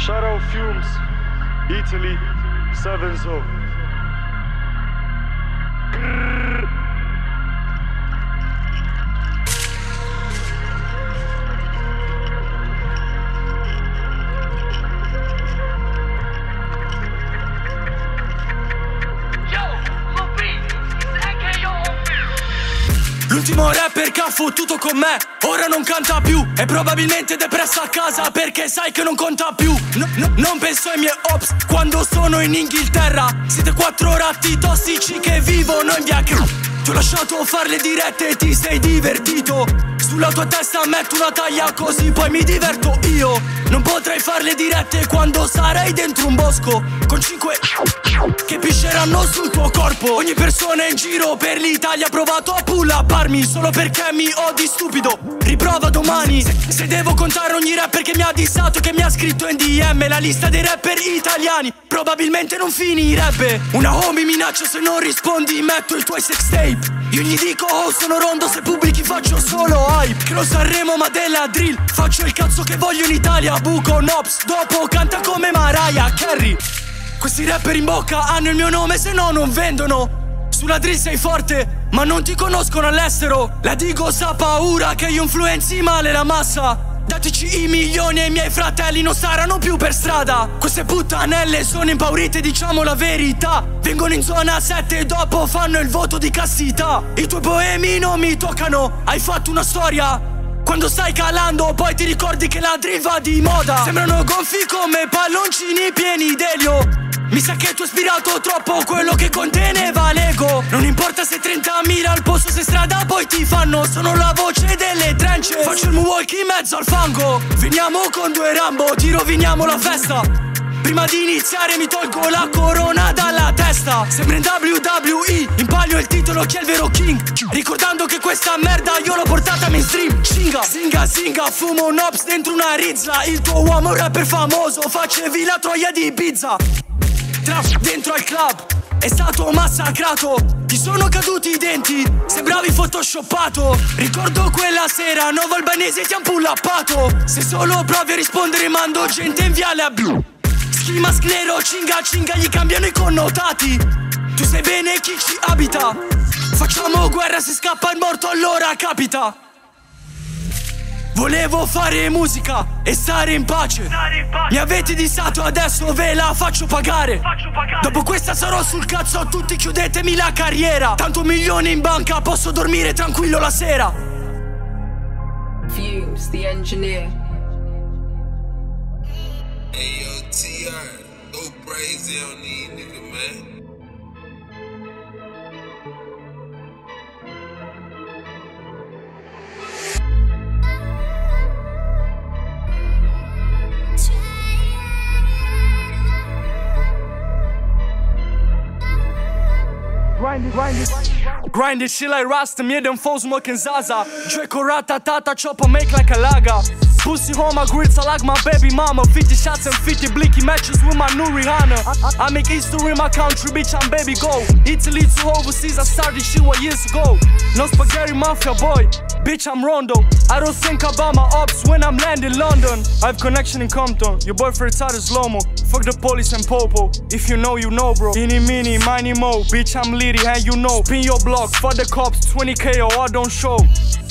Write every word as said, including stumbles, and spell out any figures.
Shadow Fumes, Italy, seven zero. L'ultimo rapper che ha fottuto con me ora non canta più, è probabilmente depresso a casa perché sai che non conta più. No, no, non penso ai miei ops quando sono in Inghilterra. Siete quattro ratti tossici che vivono in via Cru. Ti ho lasciato fare le dirette e ti sei divertito. Sulla tua testa metto una taglia così poi mi diverto io. Non potrai fare le dirette quando sarai dentro un bosco con cinque che pisceranno sul tuo corpo. Ogni persona in giro per l'Italia ha provato a pull-upparmi solo perché mi odi stupido. Riprova domani. Se, se devo contare ogni rapper che mi ha dissato, che mi ha scritto in D M la lista dei rapper italiani, probabilmente non finirebbe. Una homie minaccia se non rispondi metto il tuo sex tape. Io gli dico oh sono rondo, se pubblichi faccio solo hype. Che lo Sanremo ma della drill, faccio il cazzo che voglio in Italia. Buco Nops, dopo canta come Mariah Carey. Questi rapper in bocca hanno il mio nome se no non vendono. Sulla drill sei forte ma non ti conoscono all'estero. La Digo sa paura che io influenzi male la massa. Dateci i milioni e i miei fratelli non saranno più per strada. Queste puttanelle sono impaurite, diciamo la verità. Vengono in zona sette e dopo fanno il voto di castità. I tuoi poemi non mi toccano, hai fatto una storia. Quando stai calando poi ti ricordi che la drill va di moda. Sembrano gonfi come palloncini pieni d'elio. Mi sa che tu hai ispirato troppo quello che conteneva l'ego. Non importa se trentamila al posto, se strada poi ti fanno. Sono la voce delle trance, faccio il moonwalk in mezzo al fango. Veniamo con due Rambo, ti roviniamo la festa. Prima di iniziare mi tolgo la corona dalla testa. Sembra in W W E, impalio il titolo chi è il vero king. Ricordando che questa merda io l'ho portata mainstream. Shinga, zinga, zinga, fumo un ops dentro una rizza. Il tuo uomo è un rapper famoso, facevi la troia di Ibiza. Trap dentro al club, è stato massacrato. Ti sono caduti i denti, sembravi photoshoppato. Ricordo quella sera, Novo Albanese ti han pull-uppato. Se solo provi a rispondere mando gente in viale a blu. Ski mask nero, cinga cinga, gli cambiano i connotati. Tu sai bene chi ci abita. Facciamo guerra, se scappa il morto allora capita. Volevo fare musica e stare in pace. Mi avete dissato, adesso ve la faccio pagare. Dopo questa sarò sul cazzo a tutti, chiudetemi la carriera. Tanto un milione in banca, posso dormire tranquillo la sera. Fumes, the engineer. Hey yo, T R, go crazy on these niggas, man. Grind it, grind it, grind it, shit like Rasta, me them foes smoking Zaza. Draco ratatata, chopper make like a lager. Pussy home, my grits, I like my baby mama. Fifty shots and fifty blicky matches with my new Rihanna. I, I make history in my country, bitch, I'm baby go. Italy to overseas, I started shit what years ago. No spaghetti mafia boy, bitch, I'm Rondo. I don't think about my ops when I'm landing London. I have connection in Compton, your boyfriend tired as Lomo. Fuck the police and Popo, if you know, you know, bro. Eeny, meeny, miny, mo, bitch, I'm litty, and you know. Spin your block, fuck the cops, twenty K or I don't show.